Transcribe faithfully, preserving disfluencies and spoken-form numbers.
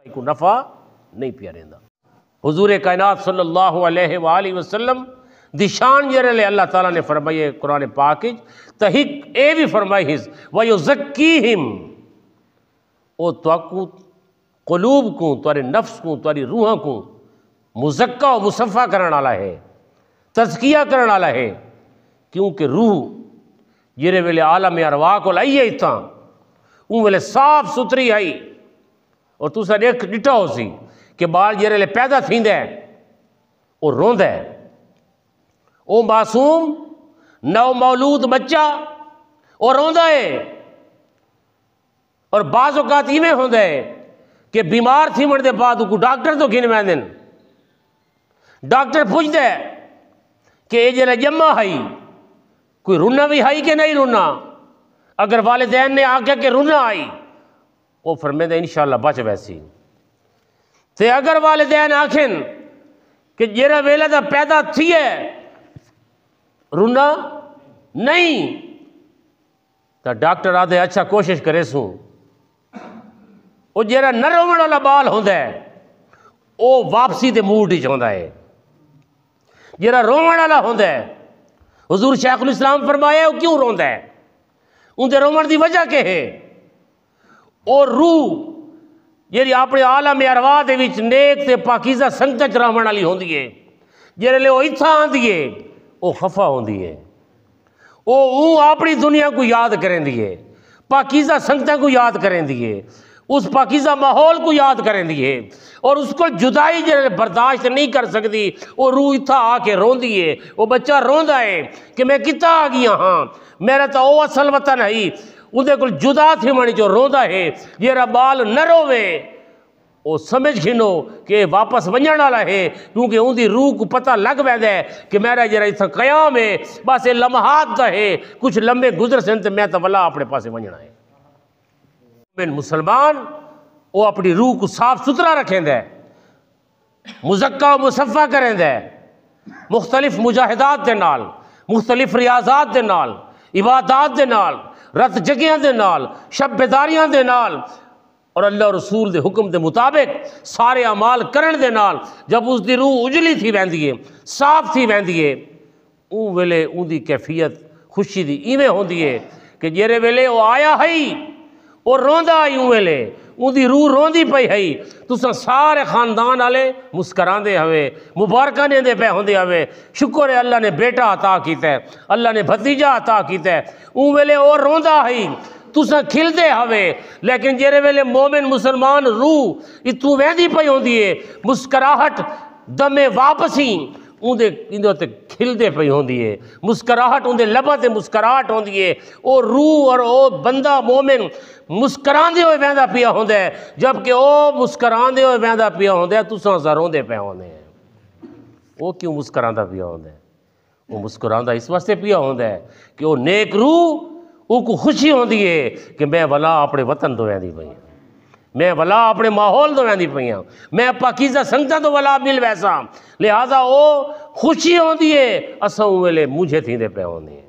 کو نفع نہیں پیا رہندا۔ حضور کائنات صلی اللہ علیہ وآلہ وسلم دی شان جرلے اللہ تعالیٰ نے فرمائے قرآن پاک تحق اے بھی فرمائی ہز وَيُزَكِّيهِمْ او تو قلوب کو تورے نفس کو تورے روحاں کو مزکہ و مصفہ کرنے والا ہے، تزکیہ کرنے والا ہے، کیونکہ روح جرے ویلے عالم ارواح کو لائیے اتنا ان ویلے صاف ستھری آئی اور تو سا دیکھ ڈٹا ہو سی کہ بال جرے لے پیدا تھیندے اور روند ہے او معصوم نو مولود بچہ اور روندہ ہے، اور بعض اوقات ہی میں ہوندہ ہے کہ بیمار تھی مردے بعد کو ڈاکٹر تو گھن میں دن ڈاکٹر پوچھ دے کہ اے جرے جمع ہائی کوئی رونا بھی ہائی کہ نہیں رونا، اگر والدین نے آگیا کہ رونا آئی وہ فرمائے دے انشاءاللہ بچ ویسی، تے اگر والدین آکھیں کہ جرے ویلے دا پیدا تھی ہے رونا نہیں تو ڈاکٹر آدھے اچھا کوشش کرے سوں، وہ جرا نہ رومن والا بال ہوندہ ہے وہ واپسی دے موڈ ہی چاہتا ہے، جرا رومن والا ہوندہ ہے حضور شیخ الاسلام فرمایا وہ کیوں روندہ ہے، ان دے رومن دی وجہ کہ ہے اور روح جیری اپنے عالم ارواح دے وچ نیک تے پاکیزہ سنگت رحمن والی ہوندی ہے، جرے لے وہ اتھا آندی ہے وہ خفا ہوندی ہے، وہ اون اپنی دنیا کو یاد کریں دیئے، پاکیزہ سنگتیں کو یاد کریں دیئے، اس پاکیزہ ماحول کو یاد کریں دیئے، اور اس کو جدائی جرے برداشت نہیں کر سکتی وہ روح اتھا آ کے رون دیئے، وہ بچہ روندہ ہے کہ میں کتا آ گیا ہاں میرا تو او اصل وطن ہے، اندھے کل جدا تھی مانی جو روندہ ہے جرا بال نہ روے وہ سمجھ کھنو کہ واپس ونجن والا ہے، کیونکہ ان دی روح کو پتہ لگ ویندہ ہے کہ میرا جرا اتھا قیام ہے بس یہ لمحات دا ہے کچھ لمبے گزر سنتے میں تو واللہ اپنے پاسے ونجنا ہے۔ من مسلمان وہ اپنی روح کو صاف ستھرا رکھیں دے، مزکہ و مصفہ کریں دے، مختلف مجاہدات دے نال، مختلف ریاضات دے نال، عبادات دے نال، رت جگیاں دے نال، شب بیداریاں دے نال، اور اللہ رسول دے حکم دے مطابق سارے اعمال کرن دے نال جب اس دی روح اجلی تھی ویندی ہے صاف تھی ویندی ہے اون ویلے اون دی کیفیت خوشی دی ایویں ہوندی ہے کہ جیرے ویلے وہ آیا ہے اور روندہ آئی اون ویلے اون دی روح روندی پئی ہے تساں سارے خاندان والے مسکراندے ہوئے مبارکاں دے پے ہوندے ہوئے شکر ہے اللہ نے بیٹا عطا کیتا ہے اللہ نے بھتیجا عطا کیتا ہے اون ویلے اور روندہ ہے تساں کھل دے ہوئے، لیکن جیرے ویلے مومن مسلمان روح اتو ویندی پئی ہوندی ہے مسکراہٹ دم واپسی اندے اندے تے کھل دے پئی ہوندی ہے، مسکراہٹ اندے لباں تے مسکراہٹ ہوندی ہے، او روح اور او بندہ مومن مسکراندے ہوئے ویندا پیا ہوندا ہے، جبکہ او مسکراندے ہوئے ویندا پیا ہوندا ہے تساں روندے پے ہوندے ہیں۔ وہ کیوں مسکراندا پیا ہوندا ہے؟ وہ مسکراندا اس واسطے پیا ہوندا ہے کہ وہ نیک روح وہ کو خوشی ہوندی ہے کہ میں ولا اپنے وطن تو ویندی پئی ہوں، میں ولا اپنے ماحول تو ویندی پئی ہوں، میں پاکیزہ سنگتاں تو ولا مل ویسا، لہذا وہ خوشی ہوندی ہے اساں ویلے مجھے تھیندے پے ہوندے ہیں۔